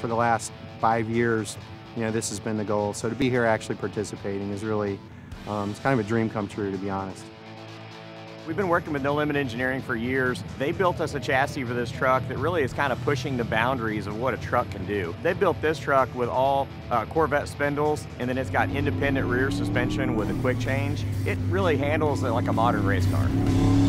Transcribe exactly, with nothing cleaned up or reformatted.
for the last five years, you know, this has been the goal. So to be here actually participating is really, um, it's kind of a dream come true, to be honest. We've been working with No Limit Engineering for years. They built us a chassis for this truck that really is kind of pushing the boundaries of what a truck can do. They built this truck with all uh, Corvette spindles, and then it's got independent rear suspension with a quick change. It really handles it like a modern race car.